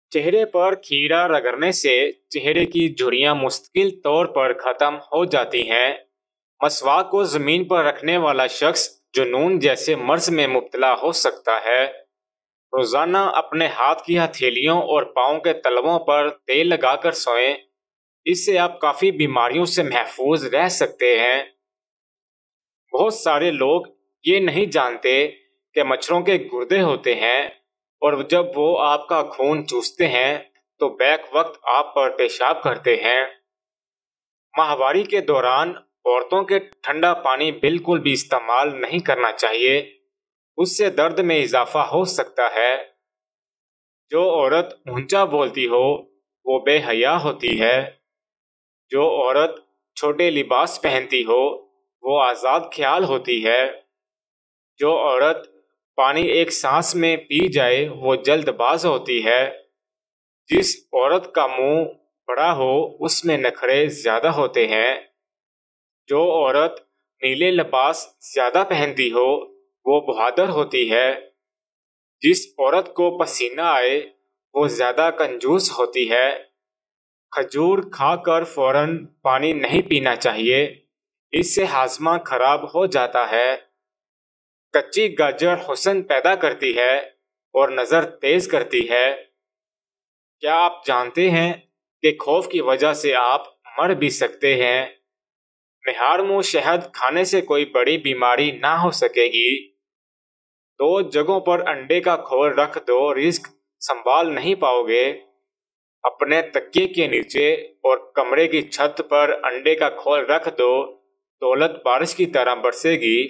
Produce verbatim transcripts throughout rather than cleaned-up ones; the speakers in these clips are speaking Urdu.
چہرے پر کھیرا رگڑنے سے چہرے کی جھریاں مستقل طور پر ختم ہو جاتی ہیں۔ مسواک کو زمین پر رکھنے والا شخص جنون جیسے مرض میں مبتلا ہو سکتا ہے۔ روزانہ اپنے ہاتھ کی ہتھیلیوں اور پاؤں کے تلووں پر تیل لگا کر سوئیں، اس سے آپ کافی بیماریوں سے محفوظ رہ سکتے ہیں۔ بہت سارے لوگ یہ نہیں جانتے کہ مچھروں کے گردے ہوتے ہیں اور جب وہ آپ کا خون چوستے ہیں تو بیک وقت آپ پر پیشاب کرتے ہیں۔ ماہواری کے دوران عورتوں کے ٹھنڈا پانی بالکل بھی استعمال نہیں کرنا چاہیے، اس سے درد میں اضافہ ہو سکتا ہے۔ جو عورت اونچا بولتی ہو وہ بے حیا ہوتی ہے۔ جو عورت چھوٹے لباس پہنتی ہو وہ آزاد خیال ہوتی ہے۔ جو عورت پانی ایک سانس میں پی جائے وہ جلد باز ہوتی ہے۔ جس عورت کا منہ بڑا ہو اس میں نخرے زیادہ ہوتے ہیں۔ جو عورت نیلے لباس زیادہ پہنتی ہو وہ بہادر ہوتی ہے۔ جس عورت کو پسینہ آئے وہ زیادہ کنجوس ہوتی ہے۔ کھجور کھا کر فوراً پانی نہیں پینا چاہیے، اس سے ہاضمہ خراب ہو جاتا ہے۔ کچی گاجر حسن پیدا کرتی ہے اور نظر تیز کرتی ہے۔ کیا آپ جانتے ہیں کہ خوف کی وجہ سے آپ مر بھی سکتے ہیں؟ نہار منہ شہد کھانے سے کوئی بڑی بیماری نہ ہو سکے گی۔ دو جگہوں پر انڈے کا کھول رکھ دو، رزق سنبھال نہیں پاؤ گے۔ اپنے تکیے کے نیچے اور کمرے کی چھت پر انڈے کا کھول رکھ دو، دولت بارش کی طرح برسے گی۔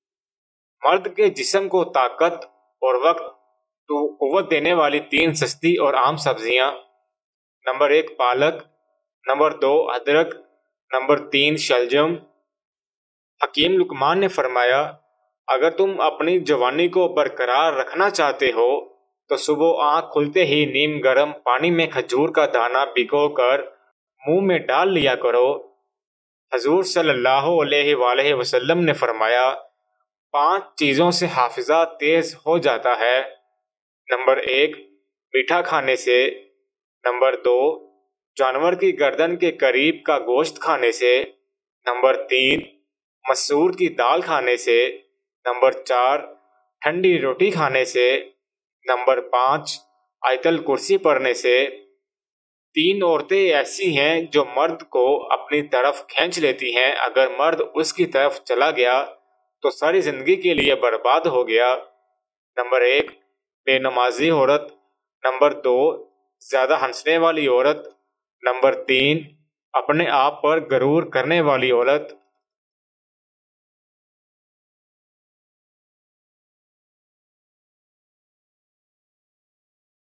مرد کے جسم کو طاقت اور وقت تو قوت دینے والی تین سستی اور عام سبزیاں: نمبر ایک پالک، نمبر دو ادرک، نمبر تین شلجم۔ حکیم لقمان نے فرمایا، اگر تم اپنی جوانی کو برقرار رکھنا چاہتے ہو تو صبح آنکھ کھلتے ہی نیم گرم پانی میں کھجور کا دانہ بھگو کر منہ میں ڈال لیا کرو۔ حضور صلی اللہ علیہ وآلہ وسلم نے فرمایا، پانچ چیزوں سے حافظہ تیز ہو جاتا ہے۔ نمبر ایک میٹھا کھانے سے، نمبر دو جانور کی گردن کے قریب کا گوشت کھانے سے، نمبر تین مسور کی دال کھانے سے، نمبر چار ٹھنڈی روٹی کھانے سے، نمبر پانچ آیت الکرسی پڑھنے سے۔ تین عورتیں ایسی ہیں جو مرد کو اپنی طرف کھینچ لیتی ہیں، اگر مرد اس کی طرف چلا گیا تو ساری زندگی کے لیے برباد ہو گیا۔ نمبر ایک بے نمازی عورت، نمبر دو زیادہ ہنسنے والی عورت، نمبر تین اپنے آپ پر غرور کرنے والی عورت،